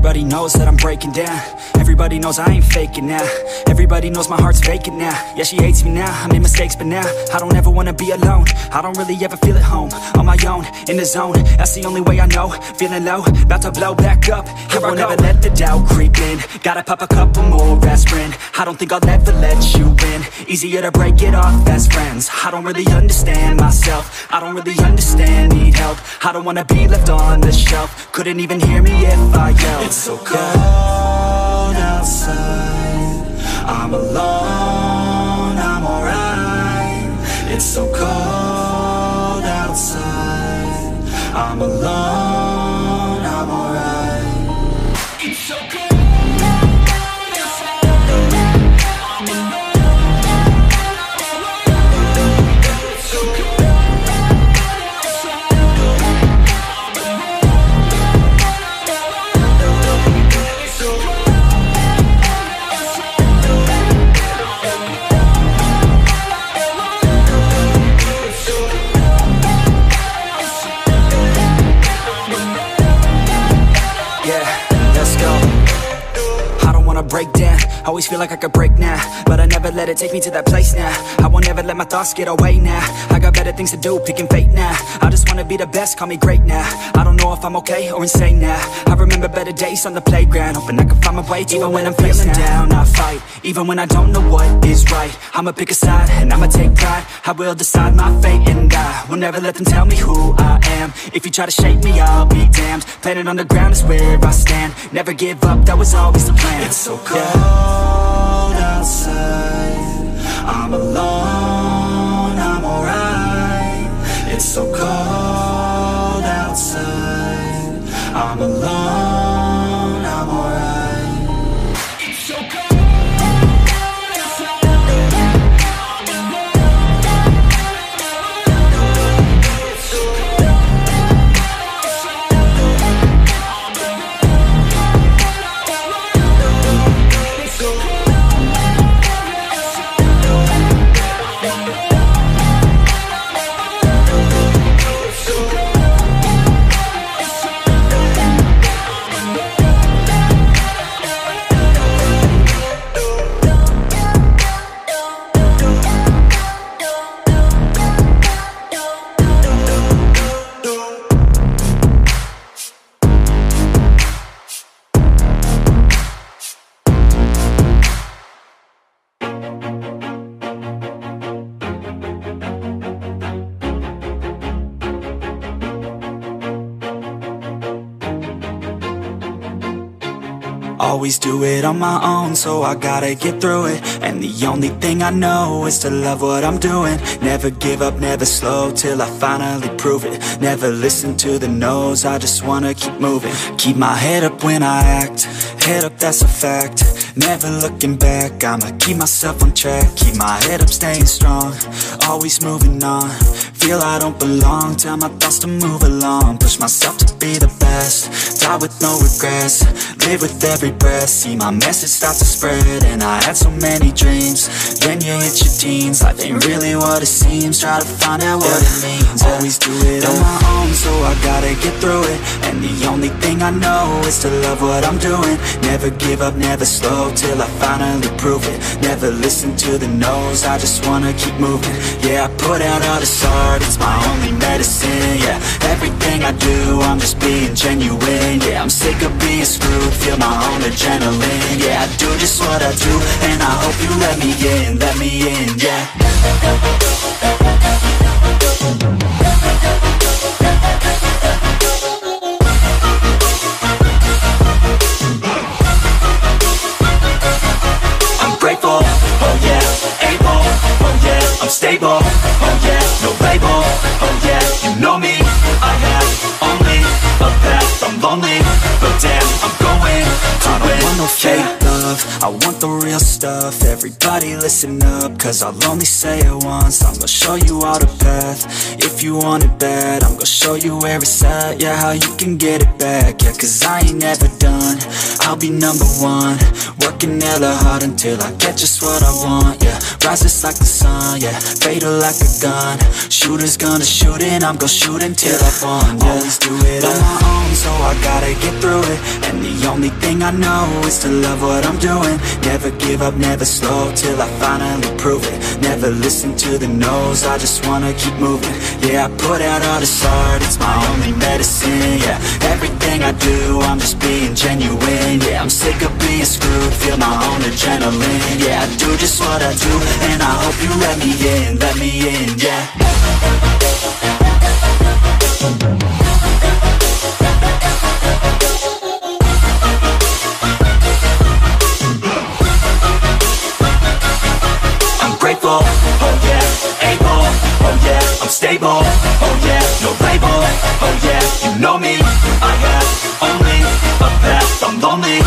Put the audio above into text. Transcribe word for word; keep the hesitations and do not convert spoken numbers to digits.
Everybody knows that I'm breaking down. Everybody knows I ain't faking now. Everybody knows my heart's vacant now. Yeah, she hates me now, I made mistakes but now I don't ever wanna be alone. I don't really ever feel at home. On my own, in the zone, that's the only way I know. Feeling low, about to blow back up. Here I won't ever let the doubt creep in. Gotta pop a couple more aspirin. I don't think I'll ever let you in. Easier to break it off best friends. I don't really understand myself. I don't really understand, need help. I don't wanna be left on the shelf. Couldn't even hear me if I yelled. It's so cold outside, I'm alone, I'm alright. It's so cold outside, I'm alone, I'm alright. It's so cold. Break down, always feel like I could break now, but I never let it take me to that place now. I won't ever let my thoughts get away now. I got better things to do, picking fate now. I just wanna be the best, call me great now. I don't know if I'm okay or insane now. I remember better days on the playground, hoping I can find my way. Even when I'm feeling down, I fight. Even when I don't know what is right, I'ma pick a side and I'ma take pride. I will decide my fate and I will never let them tell me who I am. If you try to shake me, I'll be damned. Planet on the ground is where I stand. Never give up, that was always the plan. It's so cold outside, I'm alone, I'm alright. It's so cold outside, I'm alone, I'm alright. It's so cold. Always do it on my own, so I gotta get through it. And the only thing I know is to love what I'm doing. Never give up, never slow, till I finally prove it. Never listen to the no's, I just wanna keep moving. Keep my head up when I act, head up, that's a fact. Never looking back, I'ma keep myself on track. Keep my head up, staying strong, always moving on. Feel I don't belong, tell my thoughts to move along. Push myself to be the best, die with no regrets. Live with every breath, see my message start to spread. And I had so many dreams, then you hit your teens. Life ain't really what it seems, try to find out what it means. Always do it on my own, so I gotta get through it. And the only thing I know is to love what I'm doing. Never give up, never slow, till I finally prove it. Never listen to the no's, I just wanna keep moving. Yeah, I put out all this art, it's my only medicine. Yeah, everything I do, I'm just being genuine. Yeah, I'm sick of being screwed, feel my own adrenaline. Yeah, I do just what I do, and I hope you let me in, let me in, yeah. I'm grateful, oh yeah, able, oh yeah, I'm stable, oh yeah, no label, oh yeah, you know me, I have only a path, I'm lonely, but damn, I'm going to I don't want no fake love, I want the real stuff. Everybody listen up, cause I'll only say it once. I'm gonna show you all the path, if you want it bad. I'm gonna show you where it's at, yeah, how you can get it back. Yeah, cause I ain't never done, I'll be number one, working hella hard until I get just what I want, yeah. Rises like the sun, yeah, fatal like a gun. Shooter's gonna shoot and I'm gonna shoot until I fall, yeah. Always do it on my own, so I gotta get through it. And the only thing I know is to love what I'm doing. Never give up, never slow, till I finally prove it. Never listen to the no's, I just wanna keep moving. Yeah, I put out all this art, it's my only medicine, yeah. Everything I do, I'm just being genuine, yeah. I'm sick of being screwed, feel my own adrenaline, yeah. I do just what I do, and I hope you let me in, let me in, yeah. I'm grateful, oh yeah, able, oh yeah, I'm stable, oh yeah, no label, oh yeah, you know me, I have only a path, I'm lonely,